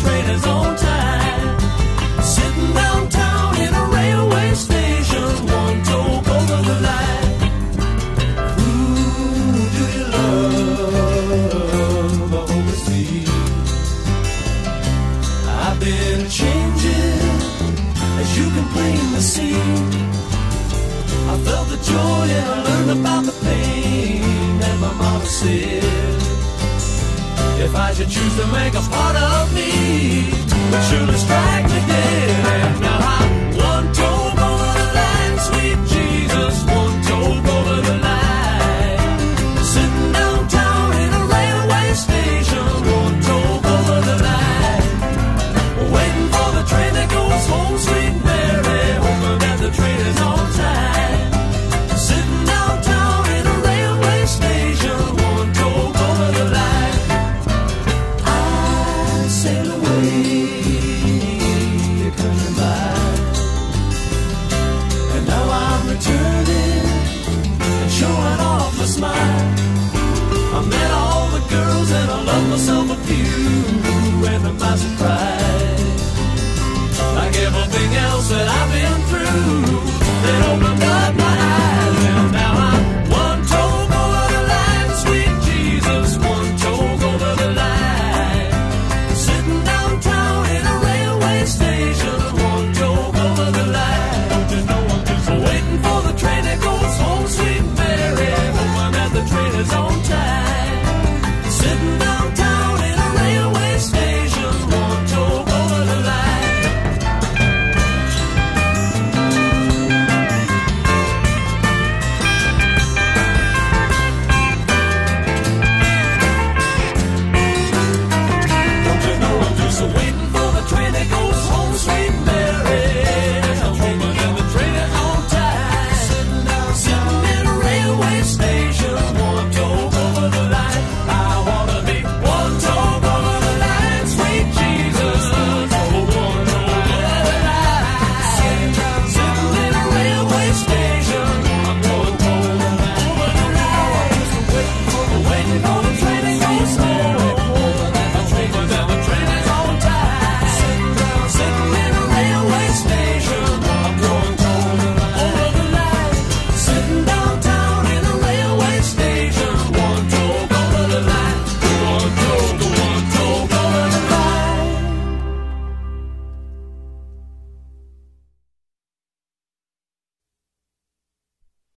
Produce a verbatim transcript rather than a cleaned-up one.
train is on time. Sitting downtown in a railway station, one toke over the line. Who do you love? I hope it's me. I've been changing, as you can plainly see. I felt the joy and I learned about the pain that my mama said. If I should choose to make a part of me, would surely strike me dead. And now I'm one toke over the line, sweet Jesus, one toke over the line. Sitting downtown in a railway station, one toke over the line. Waiting for the train that goes home, sweet Mary, hoping that the train is on time. Sitting downtown in a railway station, one toke over the line. I sail away, country mile, and now I'm returning and showing off my smile. I met all the girls and I loved myself a few, and to my surprise,